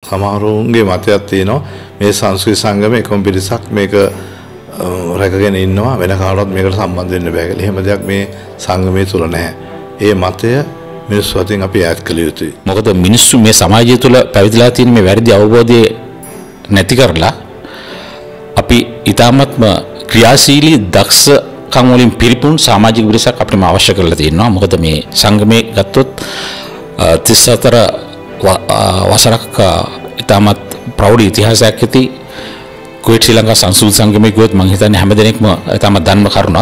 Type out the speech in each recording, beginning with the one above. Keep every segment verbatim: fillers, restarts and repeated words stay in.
සමහරුන්ගේ මතයක් තියෙනවා මේ සංස්කෘතික සංගමයේ කොම් පිරිසක් මේක රැකගෙන ඉන්නවා වෙන කාටවත් මේකට සම්බන්ධ වෙන්න බෑ කියලා. එහෙම දෙයක් මේ සංගමයේ තුල නැහැ. ඒ මතය මිනිස්සු අතින් අපි ඈත් කළ යුතුයි. මොකද මිනිස්සු මේ සමාජය තුළ පැවිදිලා තියෙන මේ වැරදි අවබෝධය නැති කරලා අපි ඊටාත්ම ක්‍රියාශීලී දක්ෂකම් වලින් පිරිපුන් සමාජික පිරිසක් අපිට අවශ්‍ය කරලා තියෙනවා. මොකද මේ සංගමයේ ගත්තොත් තිස් හතර වසරක් ඊටමත් ප්‍රෞಢ ඉතිහාසයක් ඇති කුවේට් ශ්‍රී ලංකා සංස්කෘතික සංගමයේ ගොත් මම හිතන්නේ හැමදෙනෙක්ම ඊටමත් දන්න කරුණක්.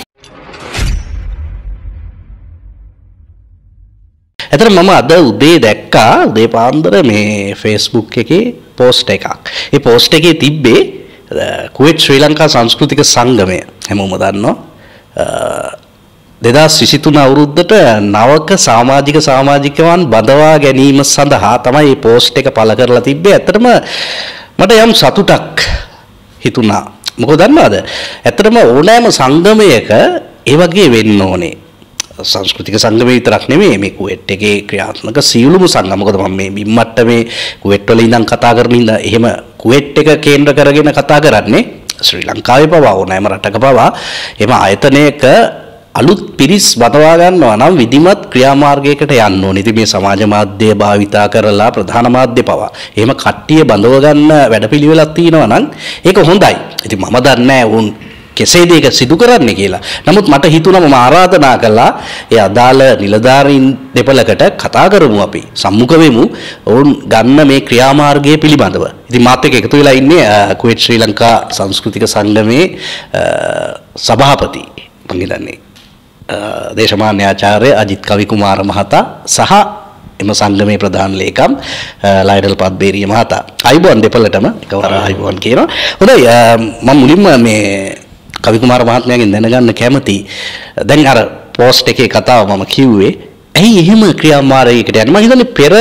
එතන මම අද උදේ දැක්කා උදේ පාන්දර මේ Facebook එකේ post එකක්. ඒ post එකේ තිබ්බේ කුවේට් ශ්‍රී ලංකා සංස්කෘතික සංගමය හැමෝම දන්නවා දෙදහස් විසිතුන අවුරුද්දට නවක සමාජික සමාජිකයන් බඳවා ගැනීම සඳහා තමයි මේ post එක පළ කරලා තිබ්බේ. ඇත්තටම මට යම් සතුටක් හිතුණා. මොකද දන්නවද? ඇත්තටම ඕනෑම සංගමයක ඒ වගේ වෙන්න ඕනේ. සංස්කෘතික සංගමේ විතරක් නෙමෙයි මේ කුවේට් එකේ ක්‍රියාත්මක සියලුම සංගම. මොකද මම මේ බිම්මට්ට මේ කුවේට් වල ඉඳන් කතා කරන ඉඳන් එහෙම කුවේට් එක කේන්ද්‍ර කරගෙන කතා කරන්නේ ශ්‍රී ලංකාවේ පවා ඕනෑම රටක පවා එම ආයතනයක අලුත් පිරිස් බඳවා ගන්නවා නම් විධිමත් ක්‍රියාමාර්ගයකට යන්න ඕනේ. ඉතින් මේ සමාජ මාධ්‍ය භාවිතා කරලා ප්‍රධාන මාධ්‍ය පවා එහෙම කට්ටිය බඳව ගන්න වැඩපිළිවෙලක් තියෙනවා නම් ඒක හොඳයි. ඉතින් මම දන්නේ නැහැ උන් කෙසේද ඒක සිදු කරන්නේ කියලා. නමුත් මට හිතුණා මම ආරාධනා කළා ඒ අදාළ නිලධාරීන් දෙපළකට කතා කරමු අපි. සම්මුඛ වෙමු. ඔවුන් ගන්න මේ ක්‍රියාමාර්ගය පිළිබඳව. ඉතින් මාත් එක්ක එකතු වෙලා ඉන්නේ කුවේට් ශ්‍රී ලංකා සංස්කෘතික සංගමේ සභාපති මම හිතන්නේ දේශමාන්‍ය ආචාර්ය අජිත් කවිකුමාර මහතා සහ එම සංගමේ ප්‍රධාන ලේකම් ලයනල් පද්බේරිය මහතා. අයිබෝන් දෙපළටම එකවර අයිබෝන් කියනවා. හොඳයි මම මුලින්ම මේ කවිකුමාර මහත්මයාගෙන් දැනගන්න කැමති දැන් අර පෝස්ට් එකේ කතාව මම කිව්වේ ඇයි එහෙම ක්‍රියාමාර්ගයකට යන්නේ? මම හිතන්නේ පෙර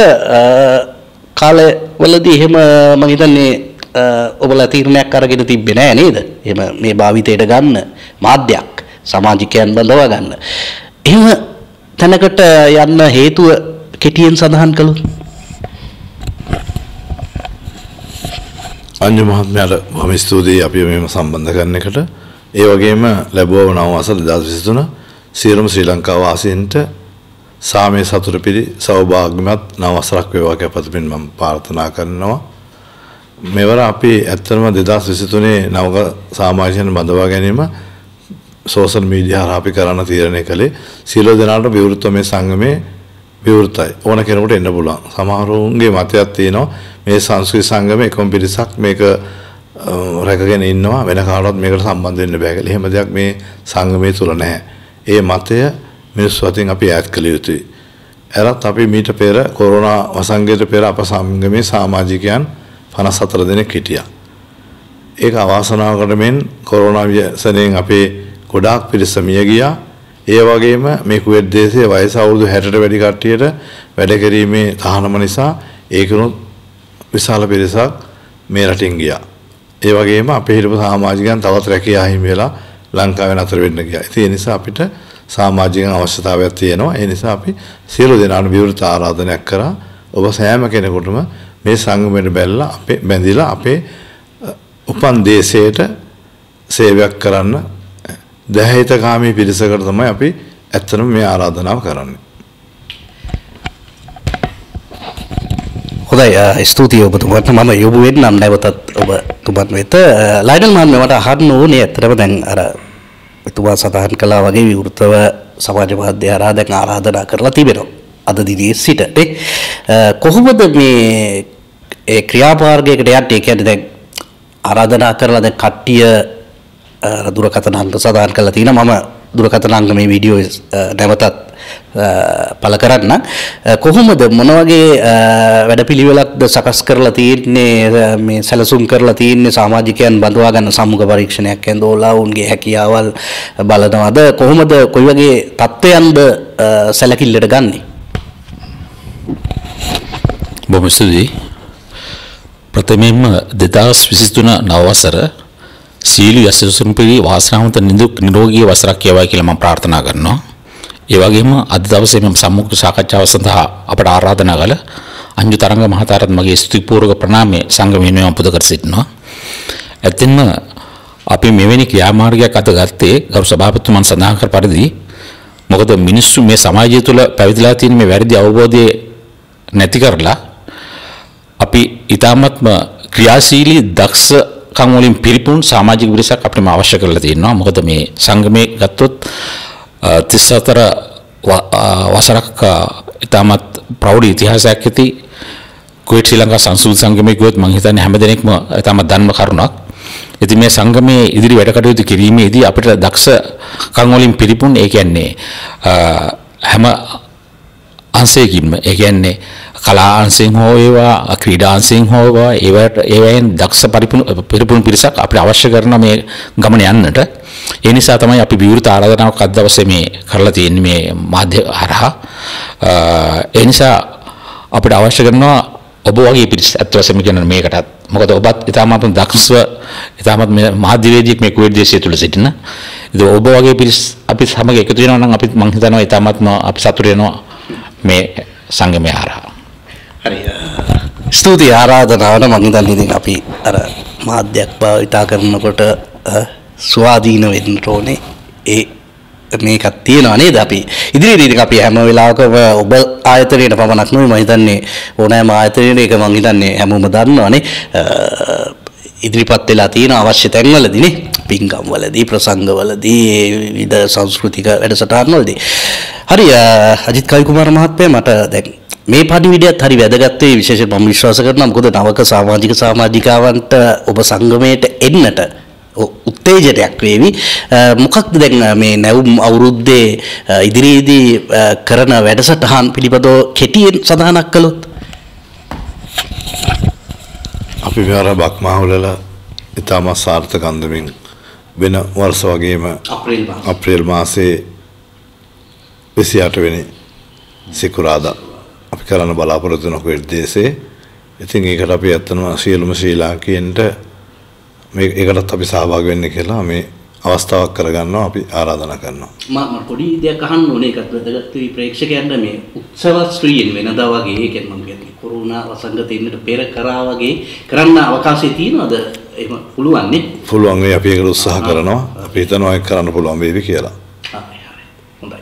කාලවලදී එහෙම මම හිතන්නේ ඔබලා තීරණයක් අරගෙන තිබ්බේ නෑ නේද? එහෙම මේ භාවිතයට ගන්න මාධ්‍යයක් සමාජිකයන් බඳවා ගන්න. එහෙම තැනකට යන්න හේතුව කෙටියෙන් සඳහන් කළොත් අංජු මහත්මයාට බොහොම ස්තුතියි අපි මේව සම්බන්ධ කරන එකට. ඒ වගේම ලැබුව නව වසර දෙදහස් විසිතුන සියලුම ශ්‍රී ලංකා වාසීන්ට සාමයේ සතුට පිරි සෞභාග්‍යමත් නව වසරක් වේවා කියලා පතමින් මම ප්‍රාර්ථනා කරනවා. මෙවර අපි ඇත්තටම දෙදහස් විසිතුනේ නවක සමාජයන් බඳවා ගැනීම සෝෂල් මීඩියා හරහා අපි කරන්න තීරණය කළේ සියලු දෙනාට විවෘත මේ සංගමේ විවෘතයි. ඕන කෙනෙකුට එන්න පුළුවන්. සමහරුන්ගේ මතයක් තියෙනවා මේ සංස්කෘතික සංගමයේ කොම් පිරිසක් මේක රැකගෙන ඉන්නවා වෙන කාටවත් මේකට සම්බන්ධ වෙන්න බෑ කියලා. එහෙම දෙයක් මේ සංගමයේ තුල නැහැ. ඒ මතය මිනිස්සු අතින් අපි ඈත් කළ යුතුයි. එරත් අපි මීට පෙර කොරෝනා වසංගතයට පෙර අප සංගමේ සමාජිකයන් පනස් හතර දෙනෙක් හිටියා. ඒක අවාසනාවකට මෙන් කොරෝනා ව්‍යසනයෙන් අපේ ගොඩාක් පිරිස මිය ගියා. ඒ වගේම මේ කුවේට් දේශයේ වයස අවුරුදු හැටට වැඩි කට්ටියට වැඩ කිරීමේ තහනම නිසා ඒකනොත් විශාල පිරිසක් මේ රටින් ගියා. ඒ වගේම අපේ හිටපු සමාජිකයන් තවත් රැකියා හිමි වෙලා ලංකාවේ නතර වෙන්න ගියා. ඉතින් ඒ නිසා අපිට සමාජික අවශ්‍යතාවයක් තියෙනවා. ඒ නිසා අපි සියලු දෙනාට විවෘත ආරාධනයක් කරා ඔබ සෑම කෙනෙකුටම මේ සංගමයට බැලලා අපේ බැඳිලා අපේ උපන් දේශයට සේවයක් කරන්න දහහිතකාමී පිරිසකට තමයි අපි ඇත්තටම මේ ආරාධනාව කරන්නේ. හොඳයි ස්තුතියි ඔබතුමාට. මම යොමු වෙන්නම් නැවතත් ඔබතුමන් වෙත. ලයනල් මහත්මයා මට අහන්න ඕනේ ඇත්තටම දැන් අර එතුමා සඳහන් කළා වගේ විවෘතව සමාජ මාධ්‍ය හරහා දැන් ආරාධනා කරලා තිබෙනවා. අද දිනේ සිට කොහොමද මේ ඒ ක්‍රියාමාර්ගයකට යන්නේ? ඒ කියන්නේ දැන් ආරාධනා කරලා දැන් කට්ටිය දුරකථන අංක සඳහන් කරලා තියෙනවා. මම දුරකථන අංක මේ වීඩියෝ නැවතත් පළ කරන්න. කොහොමද මොන වගේ වැඩපිළිවෙලක්ද සකස් කරලා තියෙන්නේ මේ සැලසුම් කරලා තියෙන්නේ සමාජිකයන් බඳවා ගන්න සම්මුඛ පරීක්ෂණයක් ඇඳෝලා උන්ගේ හැකියාවල් බලනවාද? කොහොමද කොයි වගේ තත්ත්වයන්ද සැලකිල්ලට ගන්නෙ? බොහොම ස්තුතියි. ප්‍රථමයෙන්ම දෙදහස් විසිතුන නව වසර සීල යසසුම් පිරි වාසනාවන්ත නිරෝගී වසරක් වේවා කියලා මම ප්‍රාර්ථනා කරනවා. ඒ වගේම අද දවසේ මම සම්මුඛ සාකච්ඡාව සඳහා අපට ආරාධනා කළ අංජු තරංග මහතාටත් මගේ ස්තුතිපූර්වක ප්‍රණාමය සංගම වෙනුවෙන් පුද කර සිටිනවා. ඇත්තෙන්ම අපි මෙවැනි ක්‍රියාමාර්ගයක් අත ගත්තේ ගරු සභාපතිතුමන් සඳහන් කර පරිදි මොකද මිනිස්සු මේ සමාජය තුළ පැවිදිලා තියෙන මේ වැරදි අවබෝධය නැති කරලා අපි ඊටාත්ම ක්‍රියාශීලී දක්ෂ කම් වලින් පිරිපුන් සමාජික පිරිසක් අපිට අවශ්‍ය කරලා තියෙනවා. මොකද මේ සංගමයේ ගත්තොත් තිස් හතර වසරක් ඊටමත් ප්‍රෞಢ ඉතිහාසයක් ඇති කුවේට් ශ්‍රී ලංකා සංස්කෘතික සංගමයේ ගොත් මම හිතන්නේ හැමදෙනෙක්ම ඊටමත් ධර්ම කරුණක්. ඉතින් මේ සංගමයේ ඉදිරි වැඩ කටයුතු කිරීමේදී අපිට දක්ෂ කම් වලින් පිරිපුන් ඒ කියන්නේ හැම අංශයකින්ම ඒ කියන්නේ කලා අංශයෙන් හෝ වේවා ක්‍රීඩා අංශයෙන් හෝ වේවා ඒවට ඒවෙන් දක්ෂ පරිපූර්ණ පිරිසක් අපිට අවශ්‍ය කරන මේ ගමන යන්නට ඒ නිසා තමයි අපි විවෘත ආරාධනාවක් අද දවසේ මේ කරලා තියෙන්නේ මේ මාධ්‍ය හරහා ඒ නිසා අපිට අවශ්‍ය කරනවා ඔබ වගේ පිරිස අත් වශයෙන්ම කියන මේකටත් මොකද ඔබත් ඊටමත් දක්ෂව ඊටමත් මේ මාධ්‍යවේදියෙක් මේ කුවේට් දේශය තුල සිටින ඉතින් ඔබ වගේ පිරිස අපි සමග එකතු වෙනවා නම් අපි මම හිතනවා ඊටමත්ම අපි සතුටු වෙනවා මේ සංගමය හරහා. හරි ස්තුතියි ආරාධනාවට මම හිතන්නේ ඉතින් අපි අර මාධ්‍යයක් භාවිතා කරනකොට ස්වාධීන වෙන්න ඕනේ ඒ මේකක් තියෙනවා නේද අපි ඉදිරියේදී ඉතින් අපි හැම වෙලාවකම ඔබ ආයතනයේ පමණක් නෙවෙයි මම හිතන්නේ ඕනෑම ආයතනයක ඒක මම හිතන්නේ හැමෝම දන්නවනේ ඉදිරිපත් වෙලා තියෙන අවශ්‍ය තැන්වලදී නේ පින්කම් වලදී ප්‍රසංග වලදී විවිධ සංස්කෘතික වැඩසටහන් වලදී හරි අජිත් කවි කුමාර මහත්මයා මට දැන් මේ පණිවිඩයත් හරි වැදගත් වෙයි විශේෂයෙන් මම විශ්වාස කරනවා මොකද නවක සමාජික සමාජිකාවන්ට ඔබ සංගමයට එන්නට උත්තේජනයක් වේවි මොකක්ද දැන් මේ නැවුම් අවුරුද්දේ ඉදිරියේදී කරන වැඩසටහන් පිළිබඳව කෙටියෙන් සඳහනක් කළොත් අපි මෙවර බක්මාහුලල ඉතාම සාර්ථක අන්දමින් වෙන වර්ෂ වගේම අප්‍රේල් මාසයේ විසි අට වෙනි සිකුරාදා අපි කරන්න බලාපොරොත්තු වෙන කුවේට් දේශේ ඉතින් ඒකට අපි ඇත්තම සියලුම ශ්‍රී ලාංකිකයන්ට මේ ඒකටත් අපි සහභාගී වෙන්න කියලා මේ අවස්ථාවක් කරගන්නවා අපි ආරාධනා කරනවා මම පොඩි දෙයක් අහන්න ඕනේ ඒකත් වැදගත් වෙයි ප්‍රේක්ෂකයන්ට මේ උත්සව ශ්‍රීයෙන් වෙනදා වගේ ඒ කියන්නේ මම කියන්නේ කොරෝනා වසංගතයෙන්ට පෙර කරා වගේ කරන්න අවකාශය තියෙනවද එහෙම පුළුවන් නේ පුළුවන් වෙයි අපි ඒකට උත්සාහ කරනවා අපි හිතනවා ඒක කරන්න පුළුවන් වේවි කියලා හරි හරි හොඳයි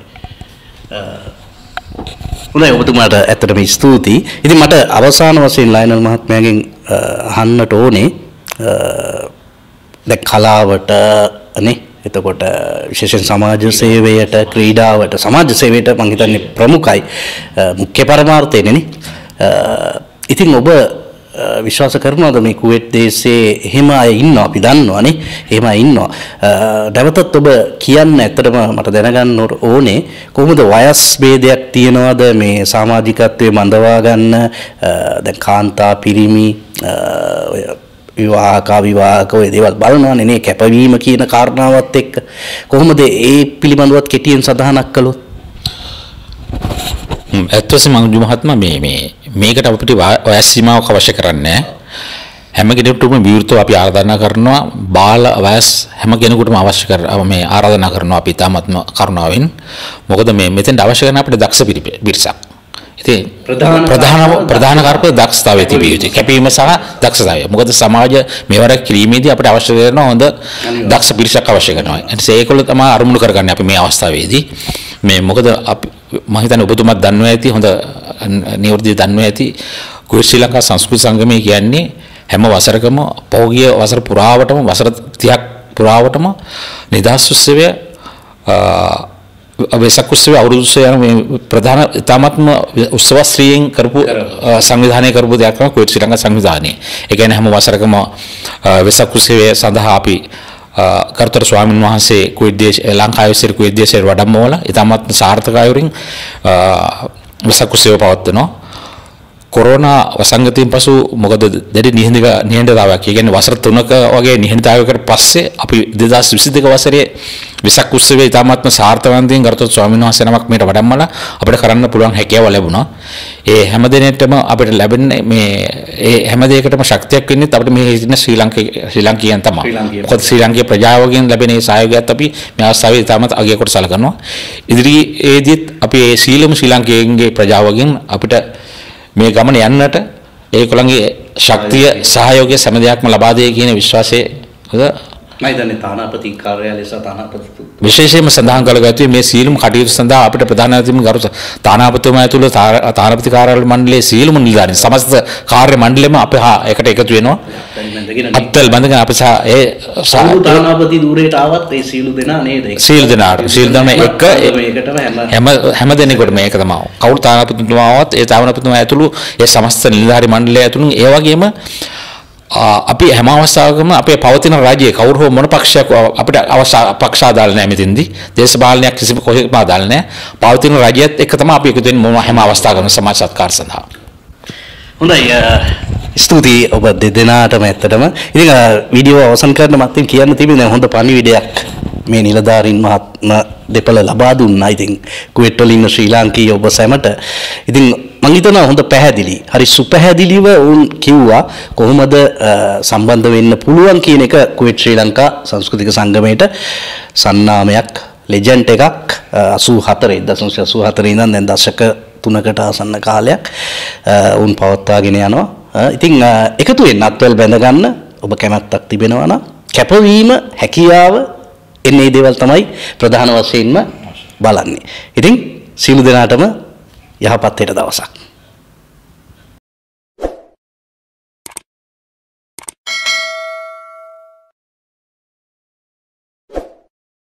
හොඳයි ඔබතුමාට ඇත්තටම ස්තුතියි ඉතින් මට අවසාන වශයෙන් ලයනල් මහත්මයාගෙන් අහන්නට ඕනේ දැන් කලාවට නේ එතකොට විශේෂයෙන් සමාජ සේවයට ක්‍රීඩාවට සමාජ සේවයට මම හිතන්නේ ප්‍රමුඛයි මුඛ්‍ය පරමාර්ථයනේ නේ ඉතින් ඔබ විශ්වාස කරනවද මේ කුවේට් දේශයේ එහෙම අය ඉන්නවා අපි දන්නවනේ එහෙම අය ඉන්නවා නැවතත් ඔබ කියන්න ඇත්තටම මට දැනගන්න ඕනේ කොහොමද වයස් ભેදයක් තියනවද මේ සමාජිකත්වයේ මඳවා ගන්න දැන් කාන්තා පිරිමි විවාහක විවාහක ඔය දේවල් බලනවානේ නේ කැපවීම කියන කාරණාවත් එක්ක කොහොමද ඒ පිළිබඳවත් කෙටියෙන් සඳහනක් කළොත් ඇත්තටම මංජු මහත්මයා මේ මේ මේකට අපිට වයස් සීමාවක් අවශ්‍ය කරන්නේ හැම කෙනෙකුටම විවෘතව අපි ආරාධනා කරනවා බාල වයස් හැම කෙනෙකුටම අවශ්‍ය කර මේ ආරාධනා කරනවා අපි තාමත්ම කරුණාවෙන් මොකද මේ මෙතෙන්ට අවශ්‍ය කරන අපිට දක්ෂ පිරිසක් ඉතින් ප්‍රධාන ප්‍රධාන ප්‍රධාන කාර්යය දක්ෂතාවය තිබිය යුතුයි කැපීම සහ දක්ෂතාවය මොකද සමාජ මේවර කිරීමේදී අපිට අවශ්‍ය කරන හොඳ දක්ෂ පිරිසක් අවශ්‍ය කරනවා ඒ ඒකවල තමයි අරමුණු කරගන්නේ අපි මේ අවස්ථාවේදී මේ මොකද අපි මම හිතන්නේ ඔබතුමාත් දන්නවා ඇති හොඳ නිවර්දිත දන්නවා ඇති කුවේට් ශ්‍රී ලංකා සංස්කෘතික සංගමය කියන්නේ හැම වසරකම පෞගිය වසර පුරාවටම වසර තිහක් පුරාවටම නිදහස් උත්සවය වෙසක් උත්සවය අවුරුදු උත්සවය යන මේ ප්‍රධාන තාමත්ම උත්සව ශ්‍රීයෙන් කරපු සංවිධානය කරපු දෙයක් තමයි කුවේට් ශ්‍රී ලංකා සංවිධානය. ඒ කියන්නේ හැම වසරකම වෙසක් උත්සවය සඳහා අපි කර්තෘ ස්වාමීන් වහන්සේ කුවේට් දේශ ලංකාවේ සිට කුවේට් දේශයට වඩම්මවලා ඊටමත් සාර්ථක අයුරින් වෙසක් උත්සවය පවත්වනවා. කොරෝනා වසංගතයෙන් පසු මොකද දැඩි නිහඬ නිහඬතාවයක් ඒ කියන්නේ වසර තුනක වගේ නිහඬතාවයකට පස්සේ අපි දෙදහස් විසි දෙක වසරේ වෙසක් උත්සවයේ ඊටමත්ම සාර්ථකවන්තයෙන් කර්තෘ ස්වාමීන් වහන්සේ නමක් මේට වඩම්මලා අපිට කරන්න පුළුවන් හැකියාව ලැබුණා. ඒ හැම දිනෙටම අපිට ලැබෙන්නේ මේ ඒ හැම දෙයකටම ශක්තියක් වෙන්නේ අපිට මේ ඉන්න ශ්‍රී ලංකේ ශ්‍රී ලංකියන් තමයි. මොකද ශ්‍රී ලංකේ ප්‍රජාවගෙන් ලැබෙන ඒ සහයෝගයත් අපි මේ අවස්ථාවේ ඊටමත් අගය කොට සලකනවා. ඉදිරියේදීත් අපි ඒ සීලම ශ්‍රී ලංකේගේ ප්‍රජාවගෙන් අපිට මේ ගමන යන්නට ඒගොල්ලන්ගේ ශක්තිය සහයෝගය සෑම දෙයක්ම ලබා දෙයි කියන විශ්වාසය මම හිතන්නේ තානාපති කාර්යාලය සහ තානාපති විශේෂයෙන්ම සඳහන් කළ යුතුයි මේ සීලම කටයුතු සඳහා අපිට ප්‍රධාන අධිපති ගරු තානාපතිතුමා ඇතුළු තානාපති කාර්යාල මණ්ඩලයේ සීලම නිලධාරීන් සමස්ත කාර්ය මණ්ඩලයම අපේ හා එකට එකතු වෙනවා අත්තල් බඳගෙන අපි සහ ඒ තානාපති ධූරයට ආවත් ඒ සීල දෙනා නේද සීල දෙනාට සීල දෙනා එක හැම හැම දෙනෙකුට මේක තමයි කවුරු තානාපතිතුමා ආවත් ඒ තානාපතිතුමා ඇතුළු ඒ සමස්ත නිලධාරී මණ්ඩලය ඇතුළු ඒ වගේම අපි හැම අවස්ථාවකම අපේ පවතින රාජ්‍යයේ කවුරු හෝ මොන පක්ෂයක් අපිට අවශ්‍ය පක්ෂ ආදාළ නැහැ මෙතෙන්දී දේශපාලනයක් කිසිම කොහෙත්ම ආදාළ නැහැ පවතින රාජ්‍යයත් එක්ක තමයි අපි එකතු වෙන්නේ මොන හැම අවස්ථාවකම සමාජ සත්කාර සඳහා හොඳයි ස්තුතියි ඔබ දෙදෙනාටම ඇත්තටම ඉතින් වීඩියෝ අවසන් කරන මත්ින් කියන්න තිබෙන හොඳ පණිවිඩයක් මේ නිලධාරීන් මහත්ම දෙපළ ලබා දුන්නා ඉතින් කුවේට් වල ඉන්න ශ්‍රී ලාංකීය ඔබ සැමට ඉතින් මම හිතනවා හොඳ පැහැදිලි හරි සුපැහැදිලිව වුන් කිව්වා කොහොමද සම්බන්ධ වෙන්න පුළුවන් කියන එක කුවේට් ශ්‍රී ලංකා සංස්කෘතික සංගමයට සන්නාමයක් ලෙජන්ඩ් එකක් අසූ හතර දශම අසූ හතර ඉඳන් දැන් දශක තුනකට ආසන්න කාලයක් උන් පවත්වාගෙන යනවා ඉතින් එකතු වෙන්න අත්වල බැඳ ගන්න ඔබ කැමැත්තක් තිබෙනවා නම් කැපවීම හැකියාව එන්නේ දේවල් තමයි ප්‍රධාන වශයෙන්ම බලන්නේ. ඉතින් සීල දෙනාටම යහපත් හෙට දවසක්